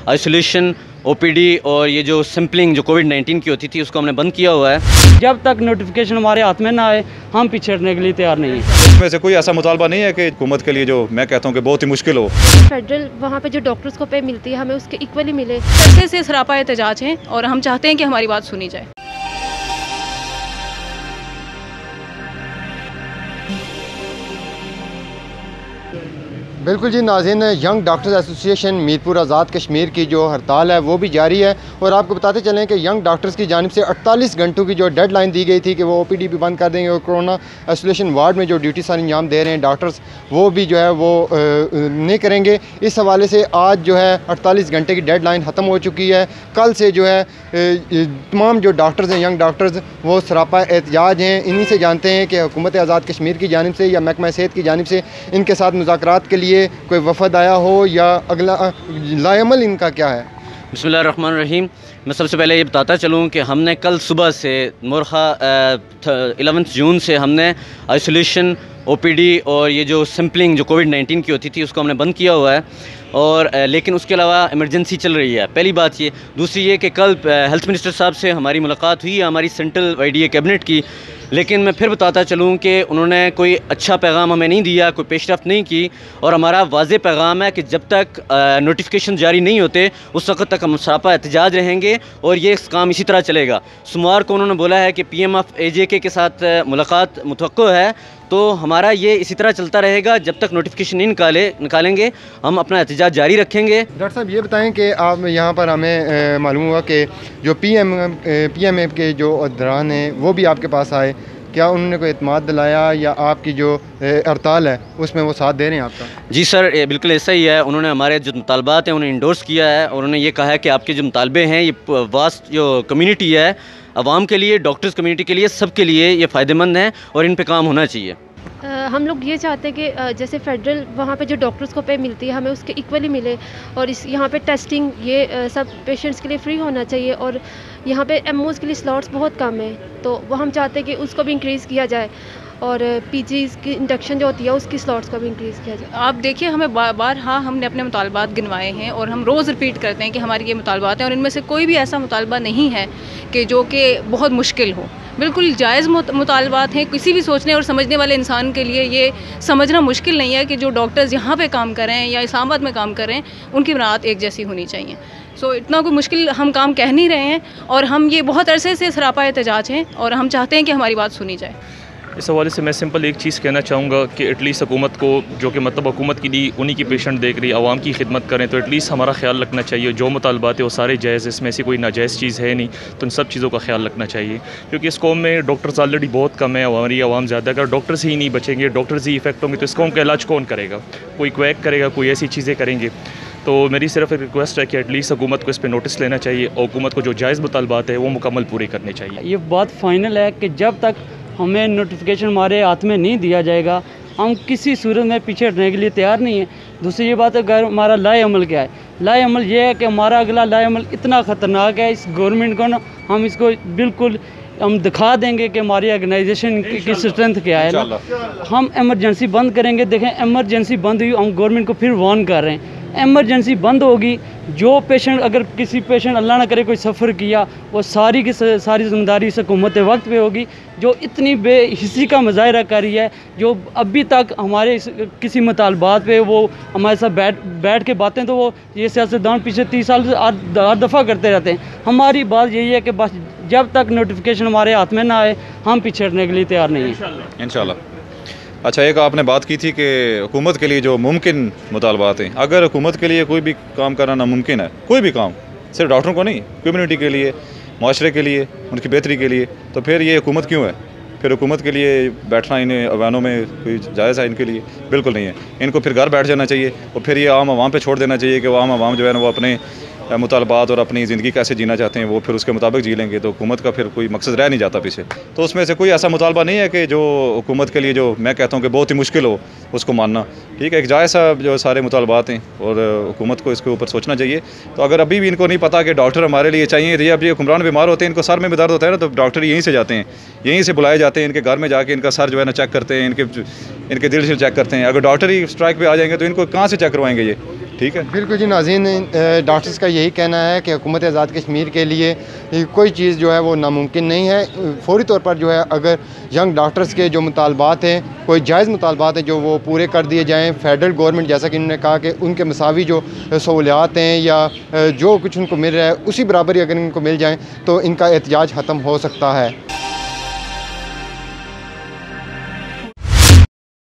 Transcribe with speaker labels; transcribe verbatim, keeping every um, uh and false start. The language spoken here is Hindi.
Speaker 1: आइसोलेशन, ओपीडी और ये जो सैम्पलिंग जो कोविड नाइन्टीन की होती थी उसको हमने बंद किया हुआ है।
Speaker 2: जब तक नोटिफिकेशन हमारे हाथ में ना आए हम पीछे हटने के लिए तैयार नहीं हैं।
Speaker 3: इसमें से कोई ऐसा मुतालबा नहीं है कि हुकूमत के लिए जो मैं कहता हूँ कि बहुत ही मुश्किल हो।
Speaker 4: फेडरल वहाँ पे जो डॉक्टर्स को पे मिलती है हमें उसके इक्वली मिले।
Speaker 5: पैसे से सरापा एहतजाज हैं और हम चाहते हैं कि हमारी बात सुनी जाए।
Speaker 6: बिल्कुल जी नाज़रीन, young doctors association Mirpur Azad Kashmir की जो हड़ताल है वो भी जारी है। और आपको बताते चलें कि यंग डॉक्टर्स की जानिब से अड़तालीस घंटों की जो डेडलाइन दी गई थी कि वो ओपीडी भी बंद कर देंगे और कोरोना आइसोलेशन वार्ड में जो ड्यूटी सारी अंजाम दे रहे हैं डॉक्टर्स वो भी जो है वो नहीं करेंगे। इस हवाले से आज जो है अड़तालीस घंटे की डेडलाइन ख़त्म हो चुकी है। कल से जो है तमाम जो डॉक्टर्स हैं यंग डॉक्टर्स वो सरापा एहतजाज हैं। इन्हीं से जानते हैं कि हुकूमत आज़ाद कश्मीर की जानिब से या महकमा सेहत की जानिब से इनके साथ मुज़ाकरात के लिए कोई वफद आया हो या अगला लाएमल इनका क्या है।
Speaker 1: बिस्मिल्लाहिर्रहमानिर्रहीम। मैं सबसे पहले ये बताता चलूँ कि हमने कल सुबह से मोरखा इलेवंथ जून से हमने आइसोलेशन, ओपीडी और ये जो सैम्पलिंग जो कोविड नाइन्टीन की होती थी उसको हमने बंद किया हुआ है। और लेकिन उसके अलावा इमरजेंसी चल रही है, पहली बात ये। दूसरी ये कि कल हेल्थ मिनिस्टर साहब से हमारी मुलाकात हुई है, हमारी सेंट्रल वाईडीए कैबिनेट की। लेकिन मैं फिर बताता चलूँ कि उन्होंने कोई अच्छा पैगाम हमें नहीं दिया, कोई पेशरफ्त नहीं की। और हमारा वाज़ेह पैगाम है कि जब तक नोटिफिकेशन जारी नहीं होते उस वक्त तक हम सरापा एहतजाज रहेंगे और ये काम इसी तरह चलेगा। सोमवार को उन्होंने बोला है कि P M F A J K के साथ मुलाकात मुतवक्को है, तो हमारा ये इसी तरह चलता रहेगा जब तक नोटिफिकेशन नहीं निकाले निकालेंगे हम अपना एहतजाज जारी रखेंगे।
Speaker 6: डॉक्टर साहब ये बताएं कि आप यहाँ पर हमें मालूम हुआ कि जो P M P M F के जो दौरान हैं वो भी आपके पास आए, क्या उन्होंने कोई एतमाद दिलाया या आपकी जो हड़ताल है उसमें वो साथ दे रहे हैं आपका?
Speaker 1: जी सर, ये बिल्कुल ऐसा ही है। उन्होंने हमारे जो मुतालबात हैं उन्हें इंडोर्स किया है और उन्होंने ये कहा है कि आपके जो मुतालबे हैं ये वास्ट जो कम्युनिटी है, आवाम के लिए, डॉक्टर्स कम्युनिटी के लिए, सब के लिए ये फ़ायदेमंद हैं और इन पे काम होना चाहिए।
Speaker 4: आ, हम लोग ये चाहते हैं कि जैसे फेडरल वहाँ पे जो डॉक्टर्स को पे मिलती है हमें उसके इक्वली मिले। और इस यहाँ पे टेस्टिंग ये आ, सब पेशेंट्स के लिए फ्री होना चाहिए। और यहाँ पे एमओज़ के लिए स्लॉट्स बहुत कम है, तो वो हम चाहते हैं कि उसको भी इंक्रीज़ किया जाए। और पीजीज़ की इंडक्शन जो होती है उसकी स्लॉट्स को भी इंक्रीज़ किया जाए।
Speaker 5: आप देखिए, हमें बार बार हाँ हमने अपने मुतालबात गिनवाए हैं और हम रोज़ रिपीट करते हैं कि हमारे ये मुतालबात हैं और इनमें से कोई भी ऐसा मुतालबा नहीं है कि जो कि बहुत मुश्किल हो। बिल्कुल जायज़ मुतालबात हैं। किसी भी सोचने और समझने वाले इंसान के लिए ये समझना मुश्किल नहीं है कि जो डॉक्टर्स यहाँ पे काम कर रहे हैं या इस्लामाबाद में काम कर रहे हैं उनकी बनात एक जैसी होनी चाहिए। सो so, इतना कोई मुश्किल हम काम कह नहीं रहे हैं और हम ये बहुत अरसे से सरापा एहतजाज हैं और हम चाहते हैं कि हमारी बात सुनी जाए।
Speaker 7: इस हवाले से मैं सिंपल एक चीज़ कहना चाहूँगा कि एटलीस्ट हुकूमत को, जो कि मतलब हुकूमत की लिए उन्हीं की पेशेंट देख रही, आवाम की खिदमत करें, तो एटलीस्ट हमारा ख्याल रखना चाहिए। जो मुतालबात है वो सारे जायज़, इसमें ऐसी कोई नाजायज़ चीज़ है नहीं, तो उन सब चीज़ों का ख्याल रखना चाहिए। क्योंकि इस कौम में डॉक्टर्स ऑलरेडी बहुत कम है, हमारी आवाम ज़्यादा। अगर डॉक्टर्स ही नहीं बचेंगे, डॉक्टर्स ही इफेक्ट होंगे, तो इस कौम का इलाज कौन करेगा? कोई क्वैक करेगा, कोई ऐसी चीज़ें करेंगे। तो मेरी सिर्फ एक रिक्वेस्ट है कि एटलीस्ट हुकूमत को इस पर नोटिस लेना चाहिए और हुकूमत को जो जायज़ मुतालबात है वो मुकम्मल पूरे करने चाहिए।
Speaker 2: ये बात फाइनल है कि जब तक हमें नोटिफिकेशन हमारे हाथ में नहीं दिया जाएगा हम किसी सूरत में पीछे हटने के लिए तैयार नहीं है। दूसरी ये बात है अगर हमारा लाए अमल क्या है, लाए अमल ये है कि हमारा अगला लाए अमल इतना ख़तरनाक है, इस गवर्नमेंट को ना हम इसको बिल्कुल हम दिखा देंगे कि हमारी ऑर्गेनाइजेशन की स्ट्रेंथ क्या है ना। हम एमरजेंसी बंद करेंगे। देखें, एमरजेंसी बंद हुई, हम गवर्नमेंट को फिर वार्न कर रहे हैं। एमरजेंसी बंद होगी, जो पेशेंट अगर किसी पेशेंट अल्लाह ना करे कोई सफ़र किया वो सारी की सारी जिम्मेदारी इस हुकूमत वक्त पे होगी जो इतनी बेहिसी का मुजाहरा कर रही है, जो अभी तक हमारे इस, किसी मुतालबात पे वो हमारे साथ बैठ बैठ के बातें तो वो ये सियासतदान पीछे तीस साल से हर दफ़ा करते रहते हैं। हमारी बात यही है कि बस जब तक नोटिफिकेशन हमारे हाथ में ना आए हम पीछे हटने के लिए तैयार नहीं हैं
Speaker 3: इंशाल्लाह। अच्छा, एक आपने बात की थी कि हुकूमत के लिए जो मुमकिन मुतालबात हैं, अगर हुकूमत के लिए कोई भी काम करना नामुमकिन है, कोई भी काम, सिर्फ डॉक्टरों को नहीं, कम्युनिटी के लिए, माशरे के लिए, उनकी बेहतरी के लिए, तो फिर ये हुकूमत क्यों है? फिर हुकूमत के लिए बैठना इन्हें अवानों में कोई जायज़ है इनके लिए? बिल्कुल नहीं है। इनको फिर घर बैठ जाना चाहिए और फिर ये आम आवाम पे छोड़ देना चाहिए कि वो आम आवाम जो है ना वो अपने मुतालबात और अपनी ज़िंदगी कैसे जीना चाहते हैं वो फिर उसके मुताबिक जी लेंगे, तो हुकूमत का फिर कोई मकसद रह नहीं जाता पीछे। तो उसमें से कोई ऐसा मुतालबा नहीं है कि जो हुकूमत के लिए, जो मैं कहता हूँ कि बहुत ही मुश्किल हो उसको मानना। ठीक है, एक जायज़ सा जो सारे मुतालबात हैं और हुकूमत को इसके ऊपर सोचना चाहिए। तो अगर अभी भी इनको नहीं पता कि डॉक्टर हमारे लिए चाहिए, तो ये अब ये हुक्मरान बीमार होते हैं, इनको सर में भी दर्द होता है ना, तो डॉक्टर यहीं से जाते हैं, यहीं से बुलाए जाते हैं, इनके घर में जाके इनका सर जो है ना चेक करते हैं, इनके इनके दिल से चेक करते हैं। अगर डॉक्टर ही स्ट्राइक पे आ जाएंगे तो इनको कहाँ से चेक करवाएंगे? ये ठीक है।
Speaker 6: बिल्कुल जी नाज़रीन, डॉक्टर्स का यही कहना है कि हुकूमत आज़ाद कश्मीर के लिए कोई चीज़ जो है वो नामुमकिन नहीं है। फौरी तौर पर जो है अगर यंग डॉक्टर्स के जो मुतालबात हैं, कोई जायज़ मुतालबात हैं, जो वो पूरे कर दिए जाएँ। फेडरल गवर्नमेंट जैसा कि उन्होंने कहा कि उनके मसावी जो सहूलियात हैं या जो कुछ उनको मिल रहा है उसी बराबर ही अगर इनको मिल जाएँ तो इनका एहतजाज ख़त्म हो सकता है।